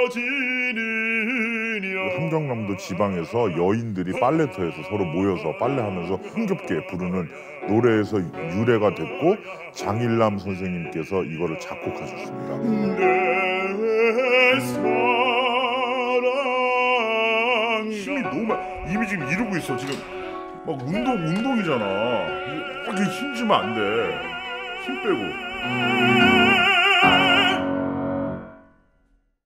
함경남도 지방에서 여인들이 빨래터에서 서로 모여서 빨래하면서 흥겹게 부르는 노래에서 유래가 됐고 장일남 선생님께서 이거를 작곡하셨습니다. 내 사랑 힘이 너무 이미 지금 이러고 있어. 지금 막 운동이잖아. 이렇게 힘주면 안 돼. 힘 빼고.